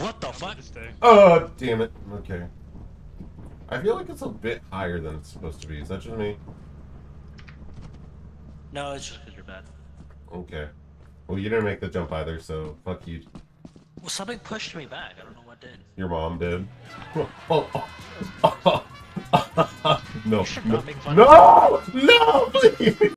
What the fuck? Oh, damn it. Okay. I feel like it's a bit higher than it's supposed to be. Is that just me? No, it's just because you're bad. Okay. Well, you didn't make the jump either, so fuck you. Well, something pushed me back. I don't know what did. Your mom did. Oh. No. You should not make fun No! of me. No! Please!